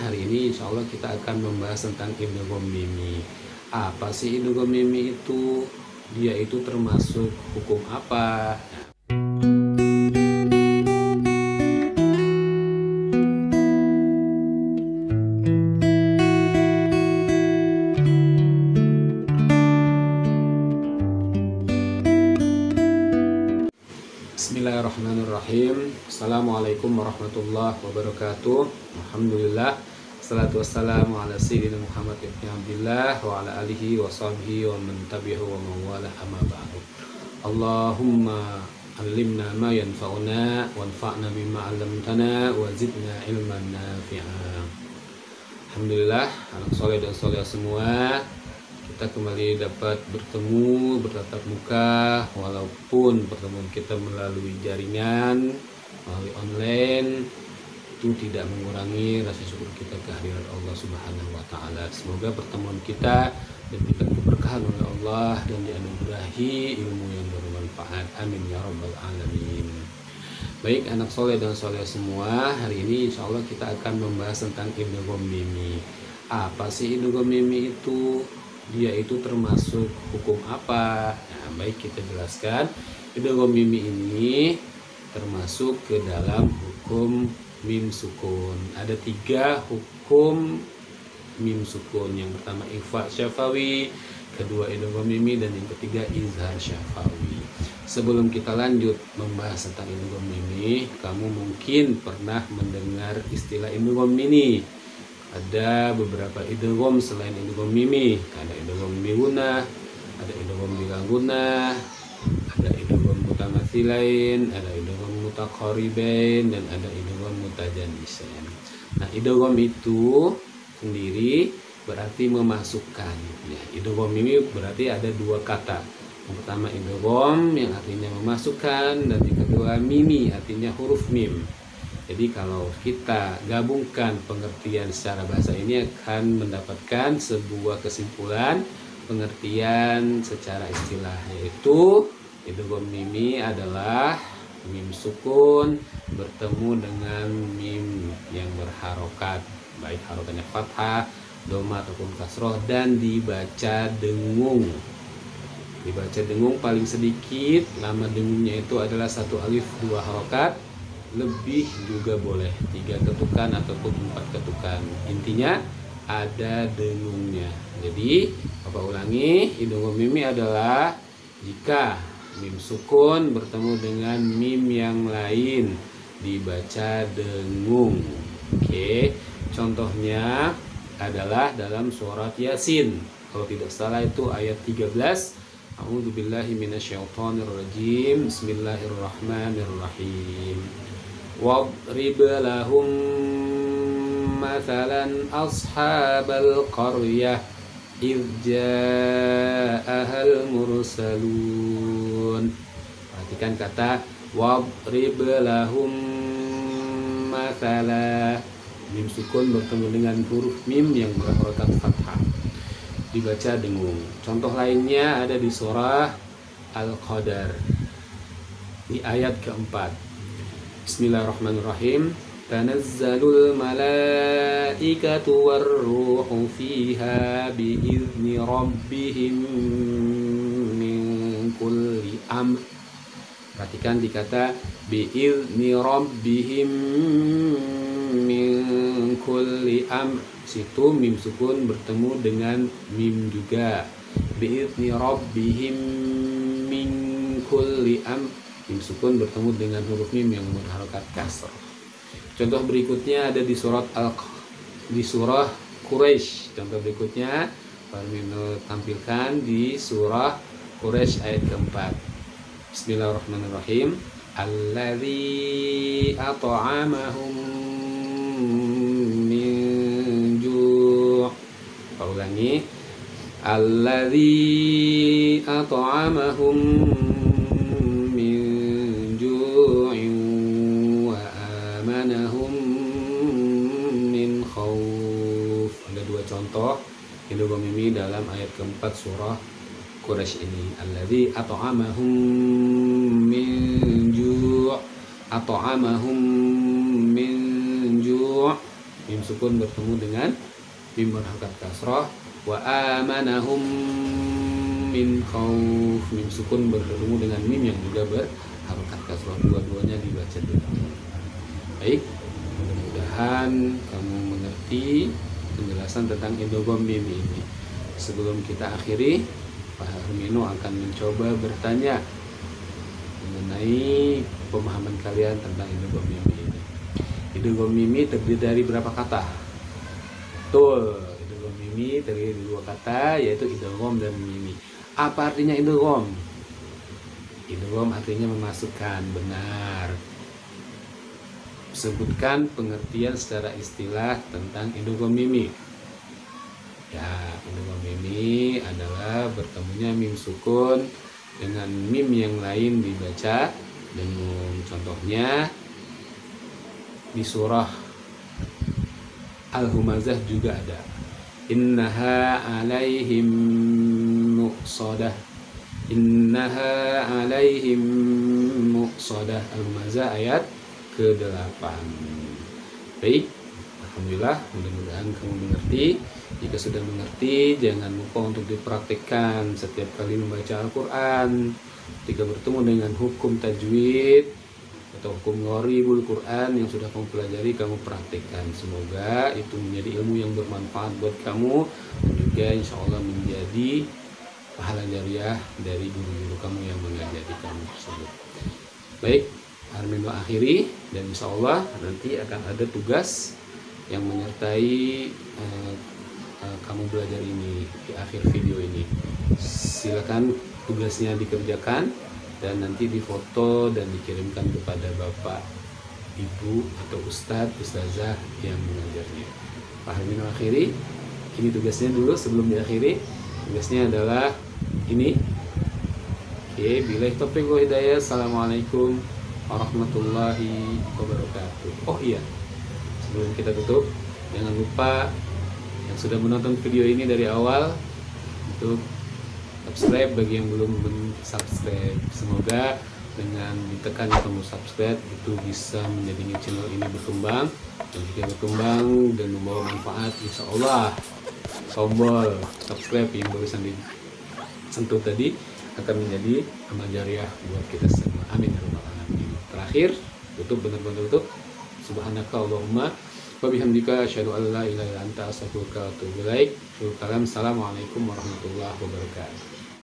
hari ini insya Allah kita akan membahas tentang idgham mimi. Apa sih idgham mimi itu? Dia itu termasuk hukum apa? Bismillahirrahmanirrahim. Assalamualaikum warahmatullahi wabarakatuh. Alhamdulillah. Salatu wassalamu ala sayyidina Muhammad ibn Abdillah wa ala alihi wa sahbihi wa man tabi'ahu wa man wala amma ba'du. Allahumma allimna ma yanfa'una wanfa'na bima 'allamtana wa zidna ilman nafi'a. Alhamdulillah, anak soleh dan soleh semua, kita kembali dapat bertemu, bertatap muka, walaupun pertemuan kita melalui jaringan, melalui online, itu tidak mengurangi rasa syukur kita kehadiran Allah Subhanahu wa Ta'ala. Semoga pertemuan kita diberikan keberkahan oleh Allah dan dianugerahi ilmu yang bermanfaat. Amin ya rabbal alamin. Baik anak soleh dan soleh semua, hari ini insya Allah kita akan membahas tentang idgham mimi. Apa sih idgham mimi itu? Dia itu termasuk hukum apa? Nah, baik kita jelaskan. Idgham mimi ini termasuk ke dalam hukum mim sukun. Ada 3 hukum mim sukun. Yang pertama ikhfa syafawi, kedua idgham mimi, dan yang ketiga izhar syafawi. Sebelum kita lanjut membahas tentang idgham mimi, kamu mungkin pernah mendengar istilah idgham mini. Ada beberapa idgham selain idgham mimi. Ada idgham bigunah, ada idgham bilangunah, ada idgham mutamatsilain, ada idgham mutaqaribain, dan ada idgham mutajanisain. Nah, idgham itu sendiri berarti memasukkan. Ya, idgham mimi berarti ada 2 kata. Yang pertama idgham yang artinya memasukkan, dan yang kedua mimi artinya huruf mim. Jadi kalau kita gabungkan pengertian secara bahasa ini akan mendapatkan sebuah kesimpulan pengertian secara istilah, yaitu idgham mimi adalah mim sukun bertemu dengan mim yang berharokat, baik harokatnya fathah, dhamma ataupun kasroh, dan dibaca dengung. Dibaca dengung paling sedikit, lama dengungnya itu adalah 1 alif 2 harokat, lebih juga boleh 3 ketukan ataupun 4 ketukan. Intinya ada dengungnya. Jadi Bapak ulangi, idgham mimi adalah jika mim sukun bertemu dengan mim yang lain dibaca dengung. Oke, contohnya adalah dalam surat Yasin. Kalau tidak salah itu ayat 13. A'udzubillahi minasyaitonirrajim. Bismillahirrahmanirrahim. Wadrib lahum mathalan ashabal qaryah idh ja'ahal mursalun. Perhatikan kata wadrib lahum mathala. Mim sukun bertemu dengan huruf mim yang berharokat fathah, dibaca dengung. Contoh lainnya ada di surah Al-Qadar di ayat keempat. Bismillahirrahmanirrahim. Tanazzalul malaikatu warruhu fiha biizni rabbihim min kulli amr. Perhatikan dikata biizni rabbihim min kulli amr. Situ mim sukun bertemu dengan mim juga. Biizni rabbihim min kulli amr. Mim sukun bertemu dengan huruf mim yang berharokat kasr. Contoh berikutnya ada di surah Quraisy. Contoh berikutnya Pak Mino tampilkan di surah Quraisy ayat keempat. Bismillahirrahmanirrahim. Alladzi at'amahum min ju'. Pak ulangi. Alladzi at'amahum contoh idgham mimi dalam ayat keempat surah Quraisy ini. Alladzi at'amahum min ju'. At'amahum min ju'. mim sukun bertemu dengan mim berharokat kasrah. Wa amanahum min khauf, mim sukun bertemu dengan mim yang juga berharokat kasrah, dua-duanya dibaca dulu. Baik, mudah-mudahan kamu mengerti penjelasan tentang idgham mim ini. Sebelum kita akhiri, Pak Hermino akan mencoba bertanya mengenai pemahaman kalian tentang idgham mim ini. Idgham mim terdiri dari berapa kata? Betul, idgham mim terdiri dari 2 kata, yaitu idgham dan mim. Apa artinya idgham? Idgham artinya memasukkan, benar. Sebutkan pengertian secara istilah tentang idgham mim. Ya, idgham mim adalah bertemunya mim sukun dengan mim yang lain dibaca dengan, contohnya di surah Al-Humazah juga ada. Innaha alaihim muqsadah. Innaha alaihim muqsadah. Al-Humazah ayat ke-8. Baik, alhamdulillah, mudah-mudahan kamu mengerti. Jika sudah mengerti, jangan lupa untuk dipraktikkan setiap kali membaca Al-Quran. Ketika bertemu dengan hukum tajwid atau hukum gharibul Quran yang sudah kamu pelajari, kamu praktikkan. Semoga itu menjadi ilmu yang bermanfaat buat kamu, dan juga insya Allah menjadi pahala jariah dari guru-guru kamu yang mengajari kamu tersebut. Baik, Hermino akhiri, dan insya Allah nanti akan ada tugas yang menyertai kamu belajar ini di akhir video ini. Silakan tugasnya dikerjakan dan nanti difoto dan dikirimkan kepada Bapak, Ibu, atau Ustadz, Ustazah yang mengajarnya. Pak Hermino akhiri. Ini tugasnya dulu sebelum diakhiri. Tugasnya adalah ini. Oke, billahi taufiq wal hidayah. Assalamualaikum warahmatullahi wabarakatuh. Oh iya, sebelum kita tutup, jangan lupa yang sudah menonton video ini dari awal untuk subscribe bagi yang belum subscribe. Semoga dengan ditekan tombol subscribe itu bisa menjadikan channel ini berkembang, dan jika berkembang dan membawa manfaat, insya Allah tombol subscribe yang barusan disentuh tadi akan menjadi amal jariah buat kita semua. Amin ya rabbal alamin. Terakhir, tutup, benar-benar tutup. Subhanaka Allahumma wa bihamdika asyhadu an la ilaha illa anta astaghfiruka wa atubu ilaik. Assalamualaikum warahmatullahi wabarakatuh.